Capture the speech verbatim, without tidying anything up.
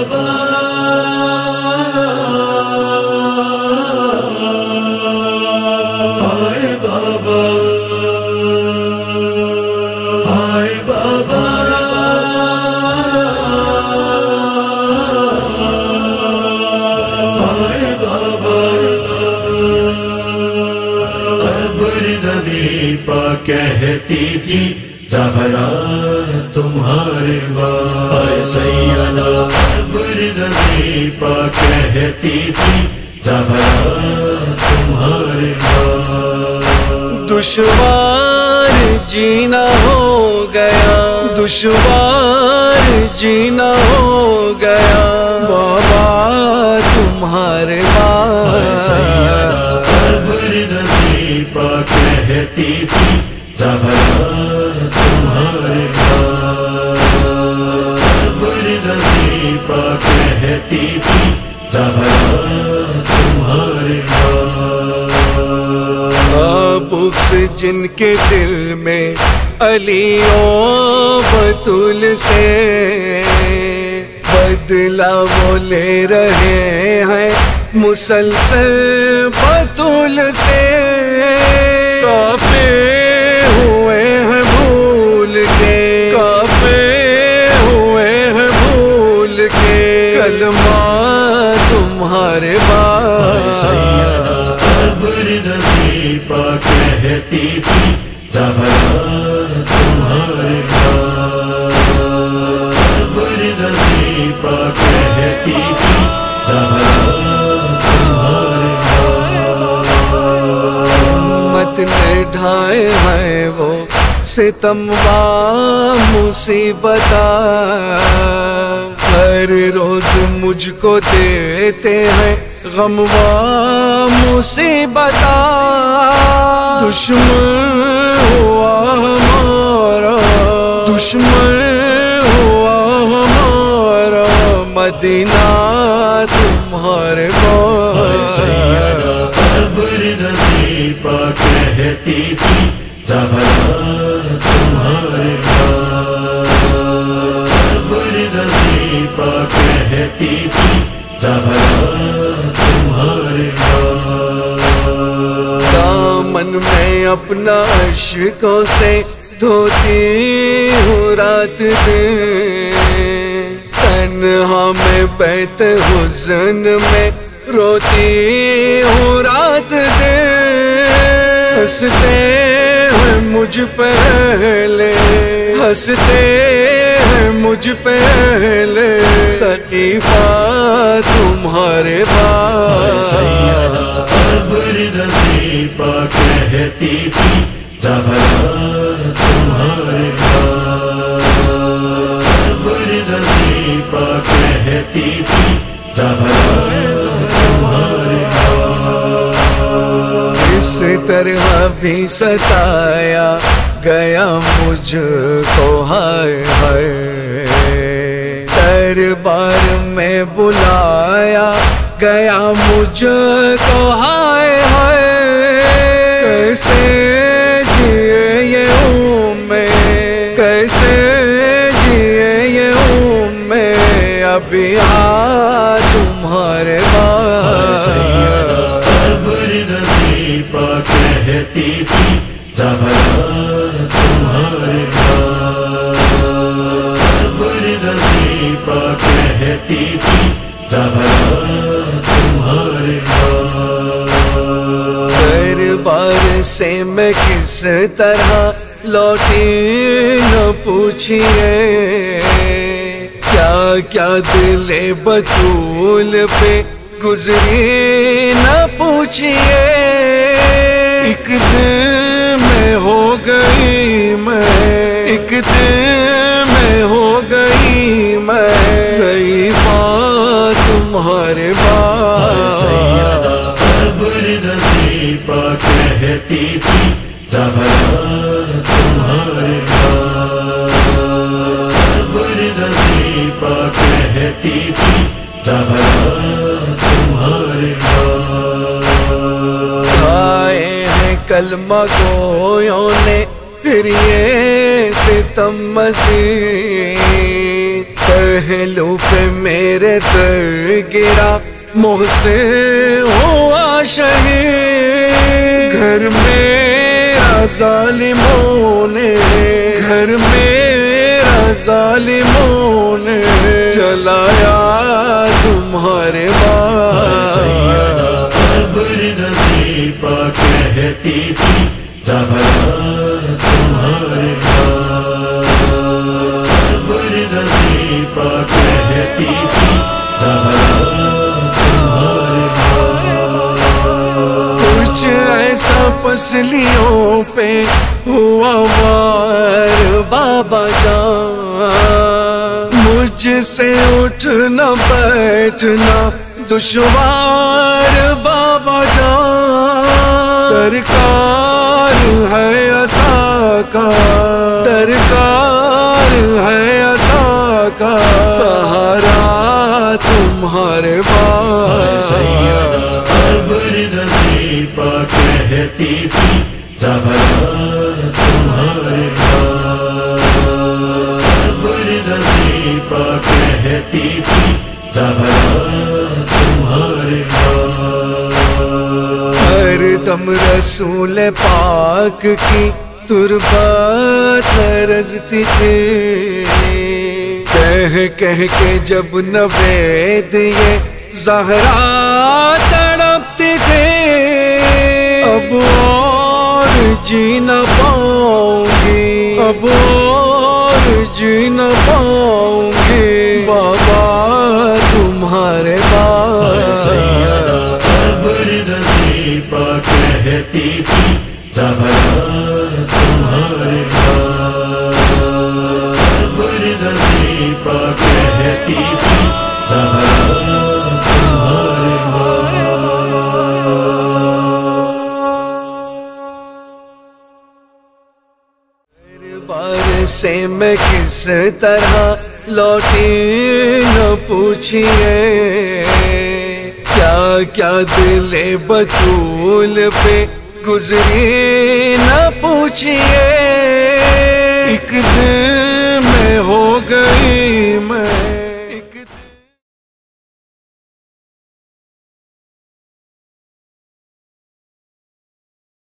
بابا آئے بابا آئے بابا آئے بابا قبر نبی پاک کہتی تھی زہرا تمہارے بعد سیدہ قبر نبی پاک کہتی تھی زہرا تمہارے بعد دشوار جینا ہو گیا دشوار جینا ہو گیا بابا تمہارے بعد سیدہ قبر نبی پاک کہتی تھی زہرا تمہارے بعد قبر نبی پاک کہتی تھی زہرا تمہارے بعد بخش جن کے دل میں علی و بطول سے بدلہ وہ لے رہے ہیں مسلسل بطول سے کافر ہوئے ہیں بھول کے کافر ہوئے ہیں بھول کے کلمہ تمہارے بعد سیدہ قبر نبی پاک کہتی تھی زہرا تمہارے بعد قبر نبی پاک کہتی تھی زہرا تمہارے بعد مت نے ڈھائے ہیں وہ ستم و مصیبت ہر روز مجھ کو دیتے ہیں غم و مصیبت دشمن ہوا ہمارا دشمن ہوا ہمارا مدینہ تمہارے بعد سیدہ قبر نبی پاک کہتی تھی زہرا تمہارے بعد قبر نبی پاک کہتی تھی زہرا تمہارے بعد دامن میں اپنا عشقوں سے دھوتی ہوں رات دن تنہا میں بیت حزن میں روتی ہوں رات دن ہنستے ہیں مجھ پہلے ہنستے ہیں مجھ پہلے سقیفہ تمہارے بعد سیدہ قبر نبی پاک کہتی تھی زہرا تمہارے بعد قبر نبی پاک کہتی تھی زہرا تمہارے بعد اس طرح بھی ستایا گیا مجھ کو ہائے ہائے دربار میں بلایا گیا مجھ کو ہائے ہائے کیسے جیے یہ میں کیسے جیے یہ میں ابھی آ تمہارے بعد سیدہ قبر نبی پاک کہتی تھی زہرا تمہارے بعد قبر نبی پاک کہتی تھی زہرا تمہارے بعد دربار سے میں کس طرح لوٹی نہ پوچھئے کیا کیا دل بطول پہ گزری نہ پوچھئے ایک دن میں ہو گئی میں ایک دن میں ہو گئی میں ضعیفہ تمہارے بعد سیدہ قبر نبی پاک کہتی تھی زہرا تمہارے بعد قبر نبی پاک کہتی تھی زہرا تمہارے بعد آئے ہیں کلمہ گویوں نے پھر یہ ستم مزید پہلو پہ میرے در گرا محسن ہوا شہید، گھر میرا ظالموں نے گھر میرا ظالموں نے جلایا تمہارے بعد۔ سیدہ قبر نبی پاک کہتی تھی زہرا تمہارے بعد، قبر نبی پاک کہتی تھی زہرا تمہارے بعد۔ کچھ ایسا پسلیوں پہ ہوا وار بابا جان، مجھ سے اٹھنا بیٹھنا دشوار بابا جان، درکار ہے عصا کا درکار ہے عصا کا سہارا تمہارے بعد۔ سیدہ قبر نبی پاک کہتی تھی زہرا تمہارے بعد، قبر نبی پاک کہتی تھی زہرا تمہارے بعد۔ ہر دم رسول پاک کی تربت لرزتی تھی، کہہ کہہ کے جب نوید یہ زہرا تڑپتے تھے، اب اور جی نہ پاؤں گی اب اور جی نہ پاؤں گی بابا تمہارے بعد۔ سیدہ قبر نبی پاک کہتی تھی زہرا تمہارے بعد، قبر نبی پاک کہتی تھی زہرا تمہارے بعد۔ بار سے میں کس طرح لوٹی نہ پوچھیے، کیا کیا دل بطول پہ گزری نہ پوچھیے، ایک دن